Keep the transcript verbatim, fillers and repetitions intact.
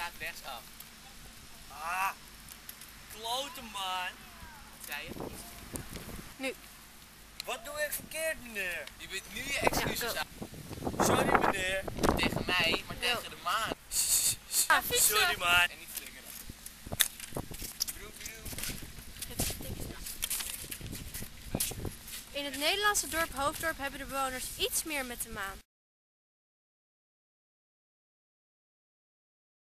gaat rechtsaf. Ah, klote maan. Wat zei je? Nu. Wat doe ik verkeerd, meneer? Je bent nu je excuses Ja, aan. Sorry, meneer. Niet tegen mij, maar Yo. tegen de maan. Ah, fietsen. Sorry, maan. En niet slingeren. Broe, broe. In het Nederlandse dorp Hoofddorp hebben de bewoners iets meer met de maan.